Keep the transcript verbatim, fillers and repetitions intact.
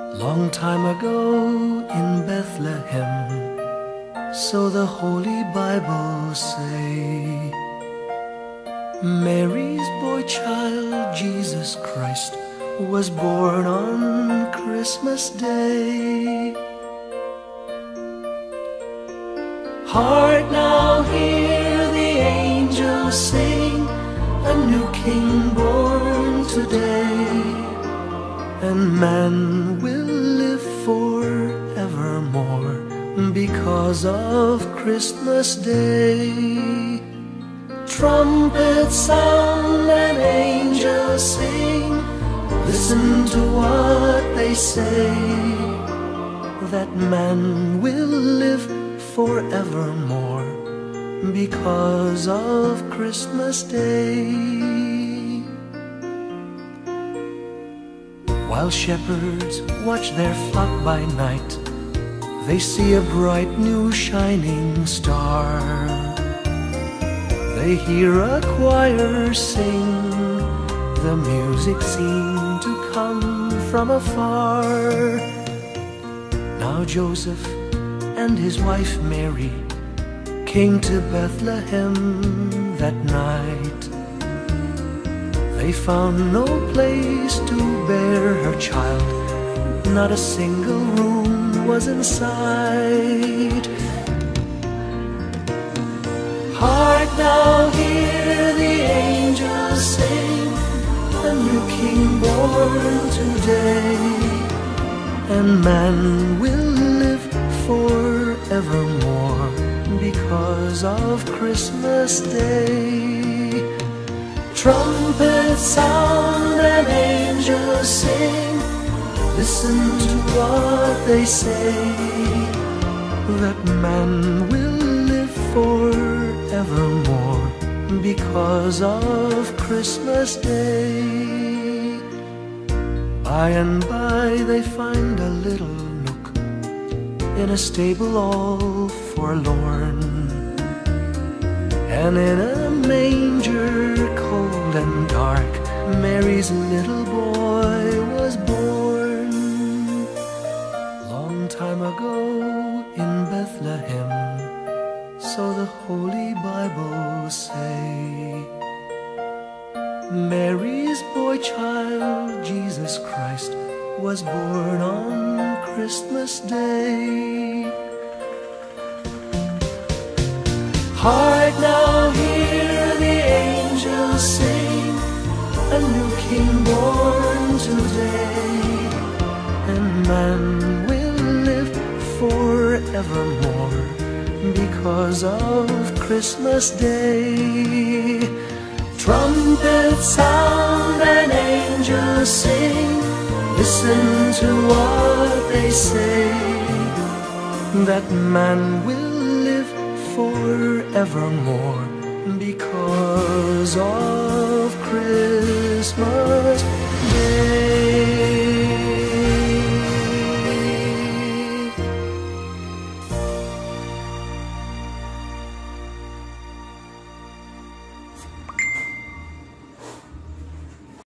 Long time ago in Bethlehem, so the Holy Bible say, Mary's boy child, Jesus Christ, was born on Christmas Day. Hark now, hear the angels sing, a new King born today, and man will live forevermore because of Christmas Day. Trumpets sound and angels sing, listen to what they say, that man will live forevermore because of Christmas Day. While shepherds watch their flock by night, they see a bright new shining star. They hear a choir sing, the music seemed to come from afar. Now Joseph and his wife Mary came to Bethlehem that night. They found no place to bear her child, not a single room was in sight. Hark now, hear the angels sing, a new King born today, and man will live forevermore because of Christmas Day. Trumpets sound and angels sing, listen to what they say, that man will live forevermore because of Christmas Day. By and by they find a little nook in a stable all forlorn, and in a manger cold and dark, Mary's little boy was born. Long time ago in Bethlehem, so the Holy Bible say, Mary's boy child, Jesus Christ, was born on Christmas Day. Hark now, hear the angels sing, a new King born today, and man will live forevermore because of Christmas Day. Trumpets sound and angels sing, listen to what they say, that man will live forevermore because of Christmas